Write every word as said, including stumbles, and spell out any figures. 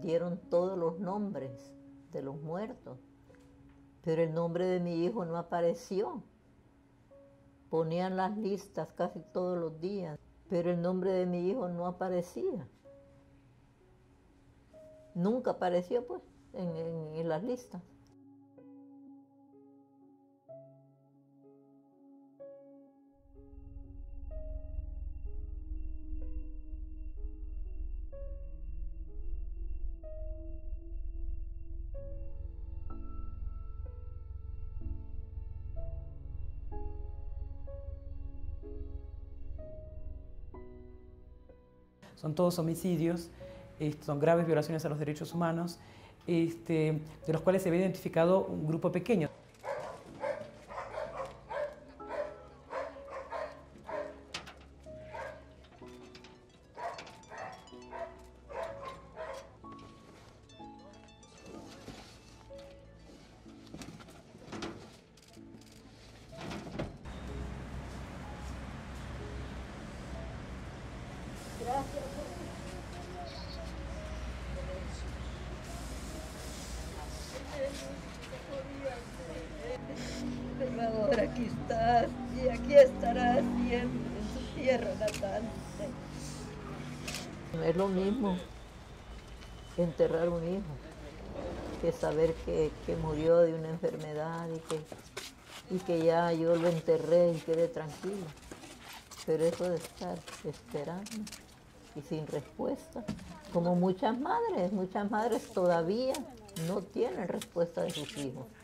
dieron todos los nombres de los muertos, pero el nombre de mi hijo no apareció. Ponían las listas casi todos los días, pero el nombre de mi hijo no aparecía. Nunca apareció, pues, en, en, en las listas. Son todos homicidios, eh, son graves violaciones a los derechos humanos, este, de los cuales se ve identificado un grupo pequeño. Gracias. Pero ahora aquí estás y aquí estarás siempre en su tierra natal. Es lo mismo enterrar un hijo que saber que, que murió de una enfermedad y que, y que ya yo lo enterré y quedé tranquila. Pero eso de estar esperando y sin respuesta, como muchas madres, muchas madres todavía no tienen respuesta de sus hijos.